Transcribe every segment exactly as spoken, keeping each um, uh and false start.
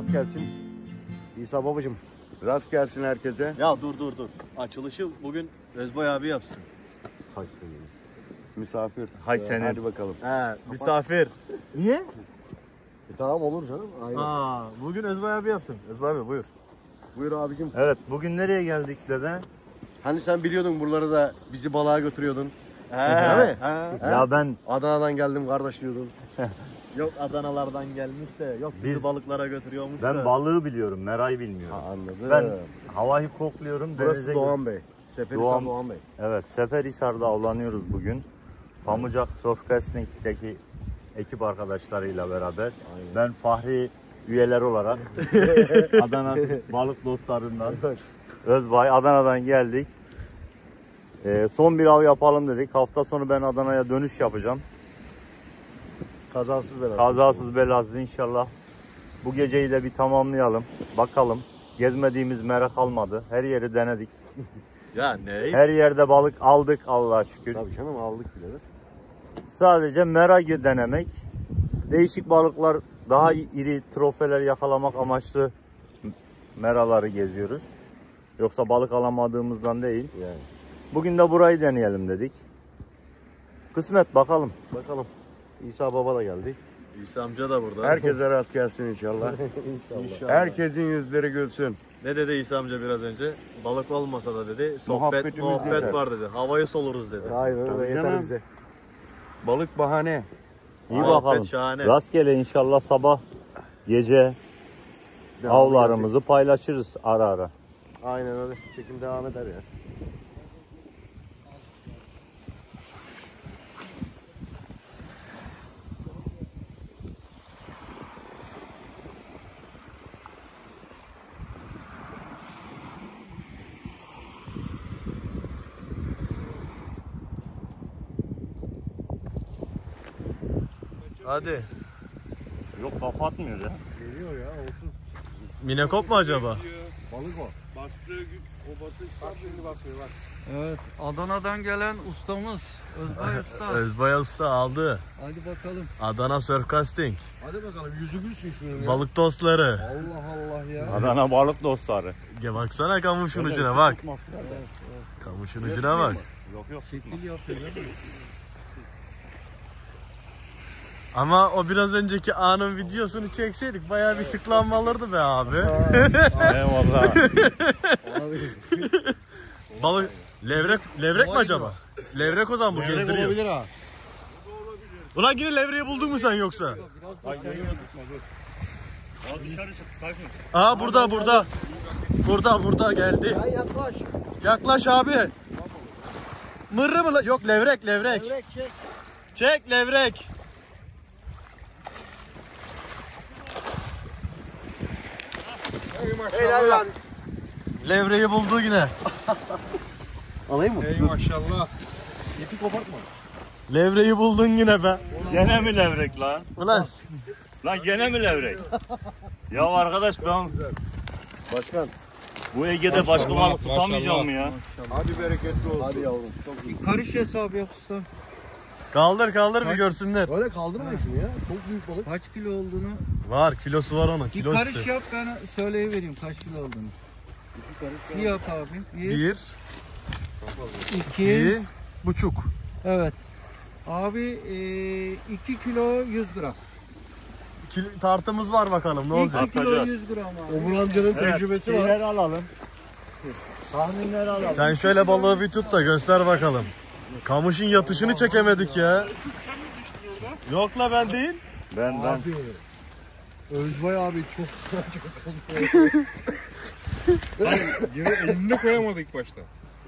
rast gelsin. İsa babacığım, rast gelsin herkese. Ya dur dur dur. Açılışı bugün Özbay abi yapsın. Hay senin. Misafir. Hay senin. Hadi bakalım. He, misafir. Niye? E, tamam olur canım. Aynen. Aa, bugün Özbay abi yapsın. Özbay abi buyur. Buyur abicim. Evet, bugün nereye geldik dede? Hani sen biliyordun buraları da bizi balığa götürüyordun. He, Değil mi? he. Ya ben Adana'dan geldim kardeş diyordun. Yok Adanalardan gelmiş de yok bizi Biz- balıklara götürüyormuş ben da. balığı biliyorum, merayı bilmiyorum. Ha, anladım. Ben havayı kokluyorum. Burası denize Doğan Bey. Seferihisar Doğan- Doğan Bey. Evet, Seferihisar'da avlanıyoruz bugün. Pamucak Surfcasting'deki ekip arkadaşlarıyla beraber. Aynen. Ben Fahri üyeler olarak Adana balık dostlarından Özbay, Adana'dan geldik. Ee, son bir av yapalım dedik. Hafta sonu ben Adana'ya dönüş yapacağım. Kazasız belasız. Kazasız belasız inşallah. Bu geceyi de bir tamamlayalım. Bakalım. Gezmediğimiz mera kalmadı. Her yeri denedik. Ya ne? Her yerde balık aldık Allah'a şükür. Tabii canım aldık bile de. Sadece mera denemek. Değişik balıklar, daha iri trofeler yakalamak amaçlı meraları geziyoruz. Yoksa balık alamadığımızdan değil. Yani. Bugün de burayı deneyelim dedik. Kısmet bakalım. Bakalım. İsa baba da geldi. İsa amca da burada. Herkese rast gelsin inşallah. İnşallah. Herkesin yüzleri gülsün. Ne dedi İsa amca biraz önce? Balık olmasa da dedi, sohbet Muhabbetimiz muhabbet yeter. var dedi. Havayı soluruz dedi. Aynen Tabii öyle yeter canım. bize. Balık bahane. İyi Muhabbet bakalım. şahane. Rastgele inşallah sabah gece Devam avlarımızı paylaşırız ara ara. edecek. Aynen öyle. Çekim devam eder ya. Hadi. Yok kafa atmıyor ya. Geliyor ya olsun. Minekop mu acaba? Balık o. Bastığı gün o basınç bak şimdi basıyor bak. Evet, Adana'dan gelen ustamız Özbay Usta. Özbay Usta aldı. Hadi bakalım. Adana Surfcasting. Hadi bakalım yüzü gülsün şunun ya. Balık dostları. Allah Allah ya. Adana balık dostları. Gel baksana kamışın ucuna bak. Kamışın ucuna bak. Yok yok. Şekil yapıyor değil mi? Ama o biraz önceki anın videosunu çekseydik bayağı bir tıklanma alırdı be abi. Eyvallah. Balık levrek levrek mi acaba? Levrek o zaman bu Levrek gezdiriyor. olabilir ha. Ulan yine levreyi buldun mu sen yoksa? Aa burada burada. Burada burada geldi. Sen yaklaş. Yaklaş abi. Mırrı mı? la- Yok levrek levrek. Levrek çek. Çek levrek. Helal lan. Levreyi buldu yine. Alayım mı? Ey maşallah. İpi kopartma. Levreyi buldun yine be. Gene mi levrek lan? Ulan Lan gene mi levrek? Ya arkadaş ben Başkan. bu Ege'de başka balık tutamayacağım mı ya? Hadi bereketli olsun. Hadi yavrum. Çok iyi. Karış hesabı yap usta. kaldır kaldır bir görsünler. Öyle kaldırmayın şunu ya. Çok büyük balık. Kaç kilo olduğunu. Var kilosu var onun. Bir Kilo karış üstü. yap ben söyleyivereyim kaç kilo olduğunu. İki karış Bir yap abi. Bir, Bir, iki. iki, buçuk. Evet. Abi e, iki kilo yüz gram. Kilo, tartımız var bakalım ne olacak. iki kilo Atacağız. yüz gram abi. Umur amcanın tecrübesi var. Şeyleri alalım. Tahminleri alalım. Sen şöyle balığı bir tut da göster bakalım. Kamışın yatışını çekemedik ya. Yok la ben değil. Ben ben. Abi. Özbay abi çok Yere elini koyamadı ilk başta.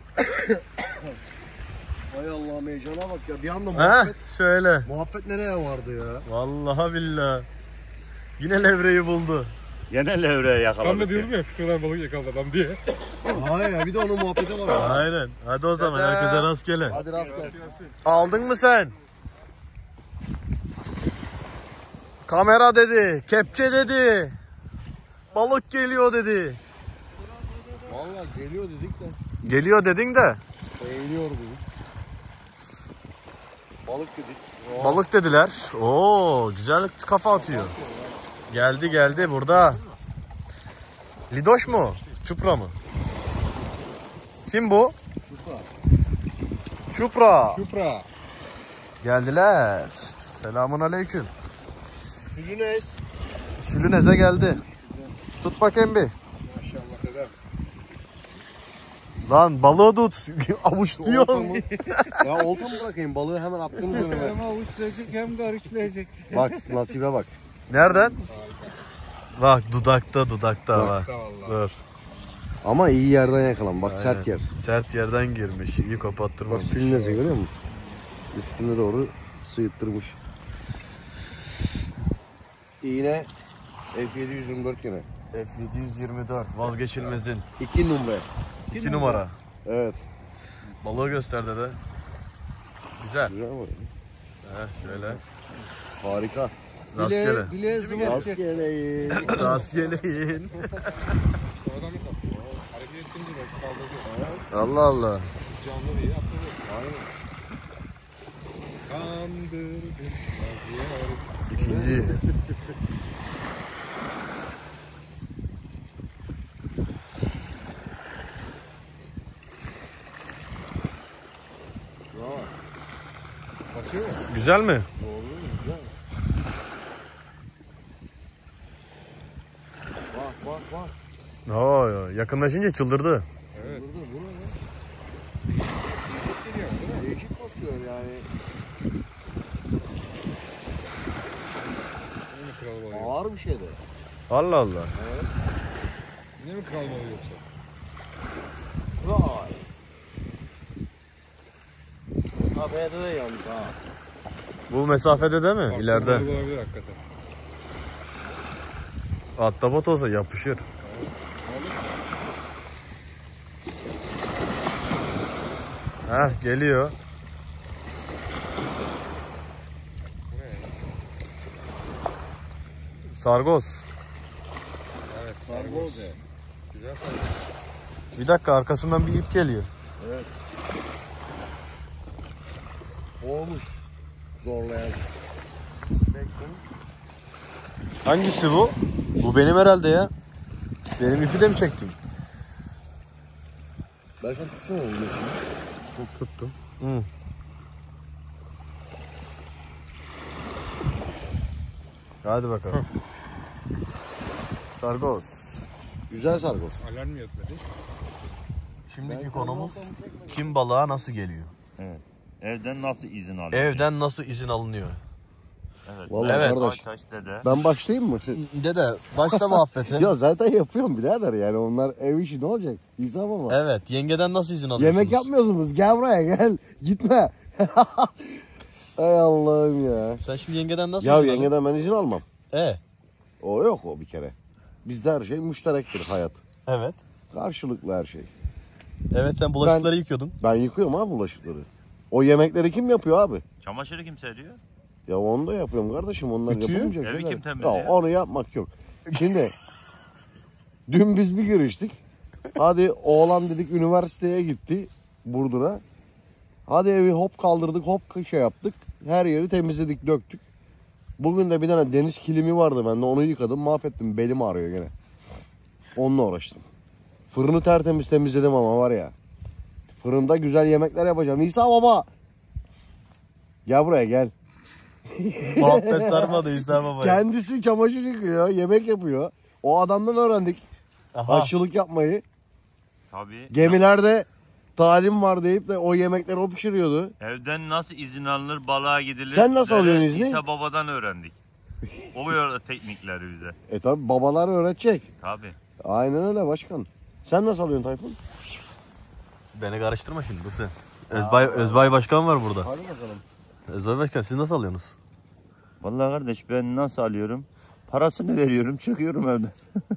Hay Allah meycana bak ya. Bir anda He muhabbet. şöyle. Muhabbet nereye vardı ya? Vallahi billahi. Yine levreyi buldu. Gene levreye Ben de yakaladık. diyordum ya şu kadar balık yakaladı adam diye. Hayır ya bir de onun muhabbeti var. Aynen. Hadi o zaman herkese rastgele. Hadi rast gelsin. Aldın mı sen? Kamera dedi, kepçe dedi. Balık geliyor dedi. Valla geliyor dedik de. Geliyor dedin de. Eğiliyor dedik. Balık dedik. Balık dediler. Oo, güzel kafa atıyor. Geldi geldi burada. Lidoş mu? Çupra mı? Kim bu? Çupra. Çupra. Çupra. Geldiler. Selamun aleyküm. Sülünes. Sülünez'e geldi. Tut bakayım bir. Maşallah dedem. Lan balığı tut. Avuç diyor. Ya olta mı bırakayım? Balığı hemen attığınız önüme. Hem avuçlayacak hem karışlayacak. Bak nasibe bak. Nereden? Bak dudakta dudakta bak. Da vallahi. Dur. Ama iyi yerden yakalan. Bak sert yer. Sert yerden girmiş. İyi Bak kapattırmamış. sülünezi görüyor musun? Üstüne doğru sıyıttırmış. İğne F yedi yüz yirmi dört gene. F yedi yüz yirmi dört vazgeçilmezin. iki numara. iki numara. Evet. Balığı göster dede. Güzel. Güzel mi? Heh, şöyle. Harika. Rastgele. Bile, bile zoom edecek. Rastgele. Rastgeleyin. Sonradan mı kaptı? Hareket ettince belki kaldırdı. Allah Allah. Canlı diye atladı. Aynen. Kandırdım. İkinci. Kaçıyor mu? Güzel mi? Bak bak bak. Oo, yakınlaşınca çıldırdı. Evet. Burada bu ne lan? Değişik bakıyor yani. Yine mi kral balığı? Ağır bir şey de. Allah Allah. Yine mi kral balığı yoksa? Vay. Mesafede de yalnız ha. Bu mesafede de mi? Farklı İleride. balık olabilir hakikaten. Ahtapot olsa yapışır. Heh, geliyor. Bu ne ya? Sargoz. Evet. Sargoz ya. Güzel sargoz. Bir dakika, arkasından bir ip geliyor. Evet. Olmuş. Zorlayan. Bekle. Hangisi bu? Bu benim herhalde ya. Benim ipi de mi çektin? Ben sen tutsana onu. Tuttum. Hı. Hadi bakalım. Sargoz. Güzel sargoz. Alarm mı yatmadı? Şimdiki konumuz kim balığa nasıl geliyor? Evet. Evden nasıl izin alıyor? Evden nasıl izin alınıyor? Evet. Vallahi Evet. kardeş. Aytaş dede. Ben başlayayım mı? Dede başla muhabbete. Ya zaten yapıyorum birader yani onlar ev işi ne olacak? İsa baba. Evet, yengeden nasıl izin alıyorsunuz? Yemek yapmıyorsunuz. Gel buraya gel. Gitme. Hay Allah'ım ya. Sen şimdi yengeden nasıl Ya izin alıyorsun? yengeden ben izin almam. E, O yok o bir kere. Bizde her şey müşterektir hayat. evet. Karşılıklı her şey. Evet, sen bulaşıkları yıkıyordun. Ben yıkıyorum abi bulaşıkları. O yemekleri kim yapıyor abi? Çamaşırı kim seriyor? Ya onu da yapıyorum kardeşim. Onlar Ütüyü? yapamayacak Evi şeyler. kim temizliyor? Ya onu yapmak yok. Şimdi dün biz bir giriştik. Hadi oğlan dedik üniversiteye gitti Burdur'a. Hadi evi hop kaldırdık hop şey yaptık. Her yeri temizledik döktük. Bugün de bir tane deniz kilimi vardı bende onu yıkadım mahvettim belim ağrıyor gene. Onunla uğraştım. Fırını tertemiz temizledim ama var ya. Fırında güzel yemekler yapacağım. İsa baba. Gel buraya gel. Muhabbet sarmadı İsa baba. Kendisi çamaşır yıkıyor, yemek yapıyor. O adamdan öğrendik Aha. aşçılık yapmayı. Tabii. Gemilerde talim var deyip de o yemekleri o pişiriyordu. Evden nasıl izin alınır, balığa gidilir? Sen nasıl Dede alıyorsun izni? İsa babadan öğrendik. O öyle teknikleri bize. E tabi babalar öğretecek. Tabii. Aynen öyle başkan. Sen nasıl alıyorsun Tayfun? Beni karıştırma şimdi, dur sen. Özbay, Özbay Başkan var burada. Hadi bakalım. Özbay Başkan, siz nasıl alıyorsunuz? Vallahi kardeş ben nasıl alıyorum? Parasını veriyorum, çıkıyorum evden.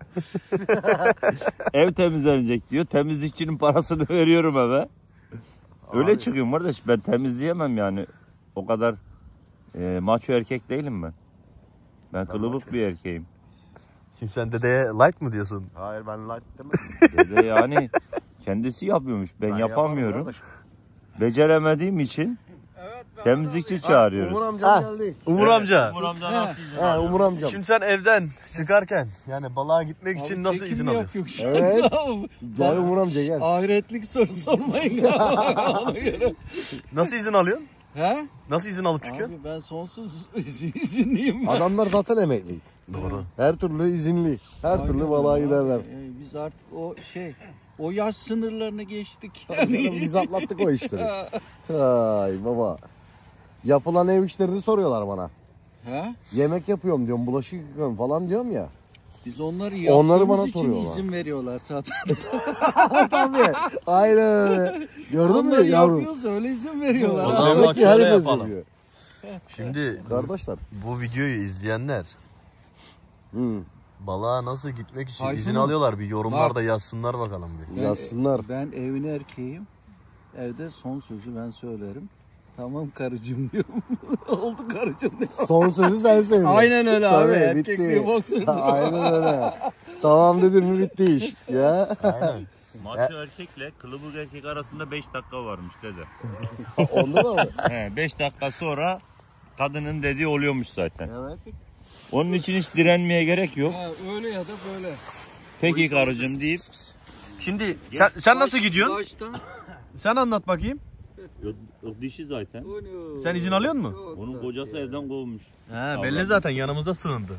Ev temizlenecek diyor. Temizlikçinin parasını veriyorum eve. Öyle Abi. çıkıyorum kardeş. Ben temizleyemem yani. O kadar e, maço erkek değilim ben. Ben kılılık bir erkeğim. Şimdi sen dedeye light mı diyorsun? Hayır ben light demedim. Dede yani kendisi yapıyormuş. Ben, Ben yapamıyorum. yapamam kardeşim. Beceremediğim için Evet Temizlikçi çağırıyoruz. Umur amcam geldi. Umur amca. Umur amca nasıl izin He alıyor? Umur amcam. Şimdi sen evden çıkarken yani balığa gitmek için Abi nasıl çekim izin yok, alıyorsun? yok şu Evet. anda. Gel Umur amca gel. Ahiretlik soru sormayın. Ona göre. Nasıl izin alıyorsun? He? Nasıl izin alıp çıkıyorsun? Abi ben sonsuz izinliyim ben. Adamlar zaten emekli. Doğru. Her türlü izinli. Her Aynen türlü öyle balığa abi. giderler. Ee, biz artık o şey, o yaş sınırlarını geçtik. Canım, biz atlattık o işleri. Ay baba. Yapılan ev işlerini soruyorlar bana. He? Yemek yapıyorum diyorum, bulaşık yıkıyorum falan diyorum ya. Biz onları Onları yaptığımız bana için soruyorlar. izin veriyorlar zaten. Tabii. Aynen öyle. Gördün mü Onları yavrum? yapıyoruz öyle izin veriyorlar. O abi. zaman Demek bak ki şöyle herkes yapalım. yapıyor. Şimdi Kardeşler. bu videoyu izleyenler Hı. balığa nasıl gitmek için Tayfun'um, izin alıyorlar, bir yorumlarda bak. yazsınlar bakalım bir. Ben- Yazsınlar. Ben evin erkeğim. Evde son sözü ben söylerim. Tamam karıcığım diyorum. Oldu karıcığım diyorum. Son sözü sen söyle. Aynen öyle abi. Tabii, Erkekliği bok sürdü. Aynen öyle. Tamam dedin mi bitti iş. Ya. Aynen. Maço erkekle kılıbık erkek arasında beş dakika varmış dede. Onda da mı? He, beş dakika sonra kadının dediği oluyormuş zaten. Evet. Onun için hiç direnmeye gerek yok. Ha, öyle ya da böyle. Peki karıcığım deyip Şimdi sen, sen nasıl gidiyorsun? Başta. Sen anlat bakayım. yok, yok dişi zaten. Sen izin alıyor musun? Onun kocası evden kovmuş. He, belli zaten yanımızda sığındı.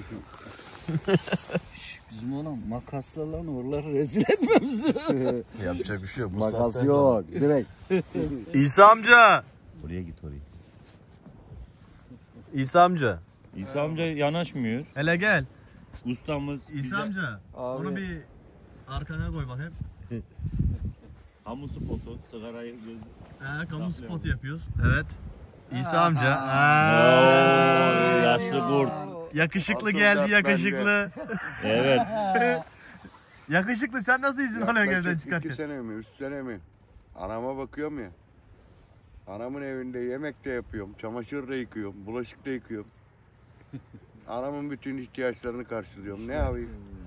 Bizim olan makasla lan oraları rezil etmemizi. Yapacak bir şey yok. Bu Makas saatten yok. Direkt. sonra. İsa amca. Oraya git oraya. İsa amca. İsa amca yanaşmıyor. Hele gel. Ustamız İsa bize amca. Abi. Onu bir arkana koy bakayım. kamu spotu, sigarayı göz... He, kamu spot yapıyoruz. Evet. İsa Aa. amca. Oo, Aa. yaşlı kurt. Yakışıklı Asıl geldi, dert yakışıklı. Evet. Yakışıklı, sen nasıl izin alıyorsun evden Yaklaşık çıkarken? iki sene mi, üç sene mi? Anama bakıyorum ya. Anamın evinde yemek de yapıyorum, çamaşır da yıkıyorum, bulaşık da yıkıyorum. Anamın bütün ihtiyaçlarını karşılıyorum. Ne yapayım?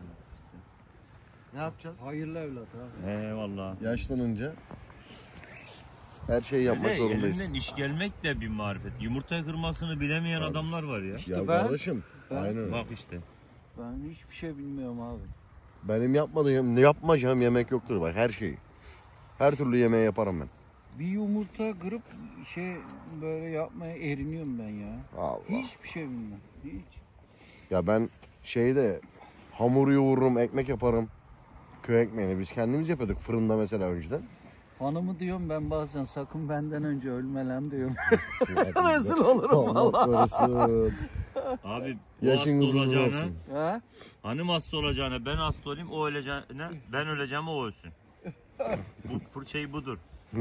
Ne yapacağız? Hayırlı evlat abi. Eyvallah. Yaşlanınca her şeyi yapmak Ve zorundayız. elinden iş gelmek de bir marifet. Yumurta kırmasını bilemeyen adamlar var ya. Ya ben- kardeşim. ben- Aynen. Bak işte. Ben hiçbir şey bilmiyorum abi. Benim yapmadığım, yapmayacağım yemek yoktur bak, her şeyi. Her türlü yemeği yaparım ben. Bir yumurta kırıp şey böyle yapmaya eriniyorum ben ya. Allah. Hiçbir şey bilmem. Hiç. Ya ben şeyde hamur yoğururum, ekmek yaparım. Köy ekmeğini biz kendimiz yapıyorduk fırında mesela önceden. Hanımı diyorum ben bazen sakın benden önce ölme lan diyorum. Rezil olurum Allah korusun. Abi bu Yaşın hasta uzun olacağına, olsun. Ha? hanım hasta olacağına ben hasta olayım, o öleceğine ben öleceğim, o ölsün. Bu bu şey budur.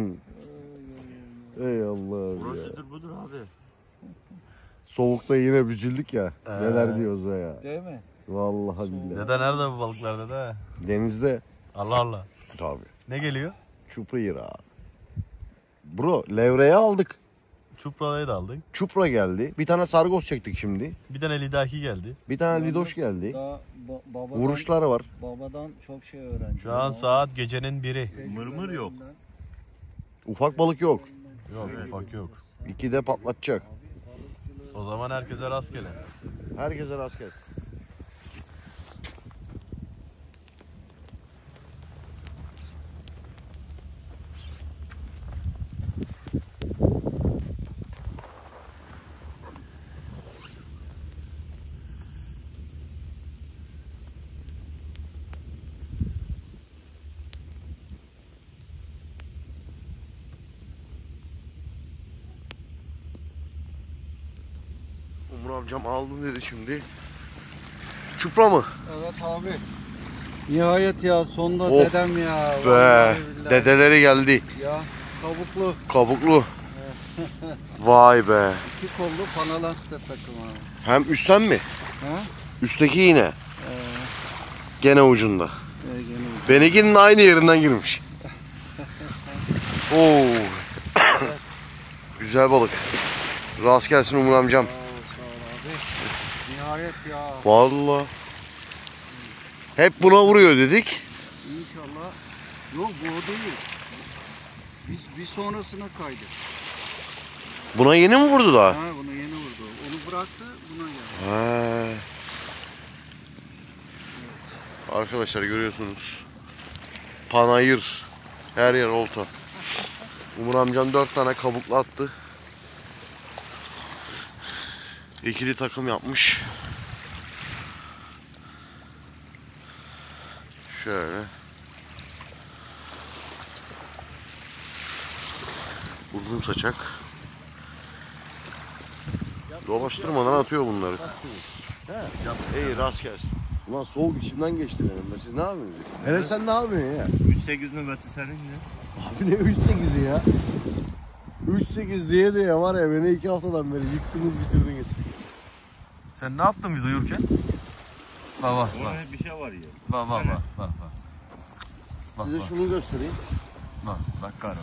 Ey Allah ya. Prosedür budur abi. Soğukta yine büzüldük ya. Neler diyoruz be ya. Değil mi? Vallahi billahi. Dede nerede bu balıklar dede? Denizde Allah Allah. tabii. Ne geliyor? Çupra yıra. Bro levreye aldık. Çupra'yı da aldık. Çupra geldi. Bir tane sargos çektik şimdi. Bir tane lidaki geldi. Bir tane lidoş geldi. Daha ba- babadan, Vuruşları var. babadan çok şey öğrendim. Şu an saat gecenin biri. Mırmır yok. Ufak balık yok. Yok, ufak yok. İkide patlatacak. O zaman herkese rastgele. Herkese rast gelsin. Umur amcam aldım dedi şimdi. Çupra mı? Evet abi. Nihayet ya sonunda Oh dedem ya. Be, Vallahi billahi. dedeleri geldi. Ya kabuklu Kabuklu. Vay be. iki kollu panalastik takım abi. Hem üstten mi? Ha? Üstteki yine. Gene ucunda. Ee, gene Benimkinin aynı yerinden girmiş. Oo. Güzel balık. Rast gelsin Umur amcam. sağ ol, sağ ol abi. Nihayet ya. Vallahi. Hep buna vuruyor dedik. İnşallah. Yok bu o değil. Biz bir sonrasına kaydık. Buna yeni mi vurdu daha? Ha, bunu yeni vurdu. Onu bıraktı, buna geldi. Ha. Arkadaşlar görüyorsunuz. Panayır. Her yer olta. Umur amcam dört tane kabuklu attı. İkili takım yapmış. Şöyle. Uzun saçak. Dolaştırmadan atıyor bunları. İyi rast gelsin. Ulan soğuk içimden geçti benim. Siz ne yapıyorsunuz? Hele sen ne yapıyorsun ya? üç sekiz nöbeti senin ne? Abi ne üç sekizi ya? üç sekiz diye diye var ya beni iki haftadan beri yıktınız bitirdiniz. Sen ne yaptın biz uyurken? Bak bak bak. Orada bir şey var ya. Bak bak bak bak. Bak Size bak. şunu göstereyim. Bak bak galiba.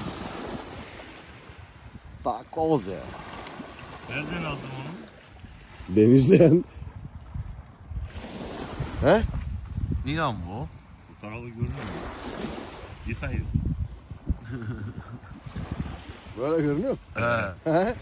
Takoz ya. Nereden aldın onu? Denizleyen. He? İnan bu. Bu tarafı görmüyor musun? Yıkayıyor. Böyle görünüyor. He. He?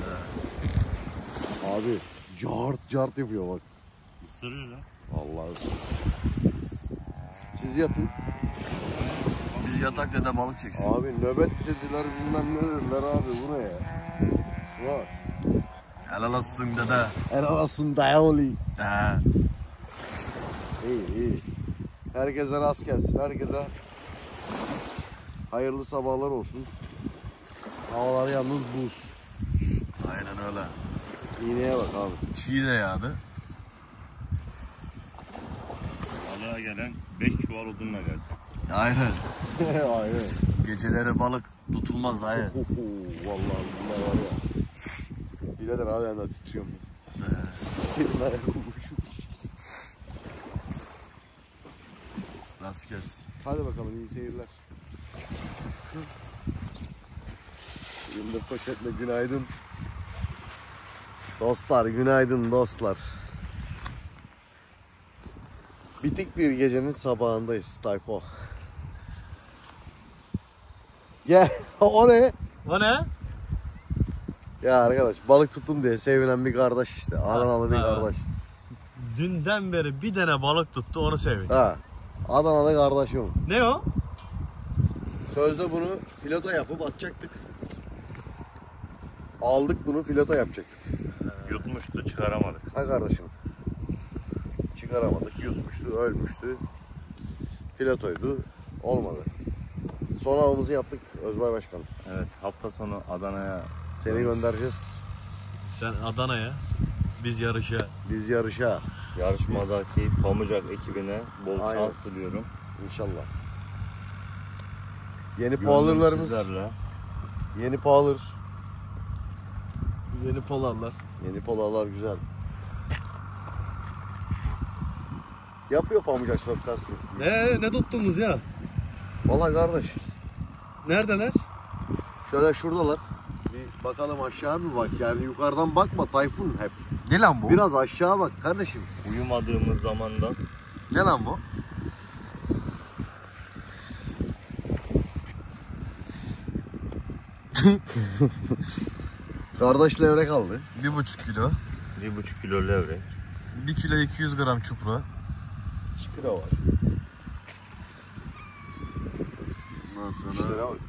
Abi cart cart yapıyor bak. Isırıyor lan. Vallahi ısır. Siz yatın. Biz yatak dede balık çeksin. Abi nöbet dediler bilmem ne dediler abi bu ne ya? Şuna bak. Helal olsun dede. Helal olsun dayoli. He. İyi iyi. Herkese rast gelsin. Herkese hayırlı sabahlar olsun. Havalar yalnız buz. Aynen öyle. İğneye bak abi. Çiğ de yağdı. Balığa gelen beş çuval odunla geldi. Aynen. Aynen. Geceleri balık tutulmaz dayı. Vallahi bunlar var ya. Birader abi ben de titriyorum. Senin ayakkabı şu. Rast gelsin. Hadi bakalım iyi seyirler. Yıldır poşetle günaydın. Dostlar günaydın dostlar. Bitik bir gecenin sabahındayız Tayfo. Gel o ne? O ne? Ya arkadaş balık tuttum diye sevinen bir kardeş işte. Adanalı bir Ha. kardeş. Dünden beri bir tane balık tuttu onu sevin. Ha. Adanalı kardeşim. Ne o? Sözde bunu fileto yapıp atacaktık. Aldık bunu fileto yapacaktık. Yutmuştu çıkaramadık. Ha kardeşim. Çıkaramadık, yutmuştu, ölmüştü. Filetoydu, olmadı. Son avımızı yaptık Özbay Başkanım. Evet hafta sonu Adana'ya Seni göndereceğiz. Sen Adana'ya, biz yarışa. Biz yarışa yarışmadaki Pamucak ekibine bol Aynen. şans diliyorum. inşallah. Yeni Gönlüm poğalırlarımız, sizlerle. yeni poğalır, Yeni polarlar. yeni polarlar güzel. Yapıyor Pamucak Shortcast'ı. Ee, ne tuttuğumuz ya? Valla kardeş, Neredeler? şöyle şuradalar. Bir bakalım aşağı mı bak yani yukarıdan bakma Tayfun hep. Ne lan bu? Biraz aşağı bak kardeşim. Uyumadığımız zamanda Ne lan bu? Kardeş levrek aldı. Bir buçuk kilo. bir buçuk kilo levrek. Bir kilo iki yüz gram çupra. Çıkıra var. Ondan sonra İşlere bak.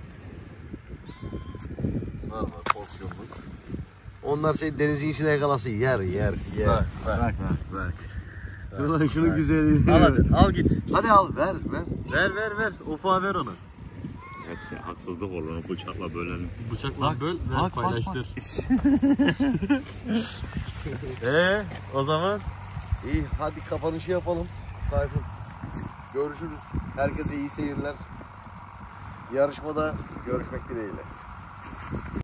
normal porsiyonluk. Onlar şey denizin içine yakalası yer yer yer. Bak bak bak bak. Ulan şunun güzelliğini. Al hadi al git. Hadi al ver ver. Ver ver ver. Ufağa ver onu. Hepsi haksızlık olur onu bıçakla bölelim. Bıçakla Bak, böl ver bak, bak, paylaştır. Eee o zaman İyi hadi kapanışı yapalım. Tayfun. Görüşürüz. Herkese iyi seyirler. Yarışmada görüşmek dileğiyle.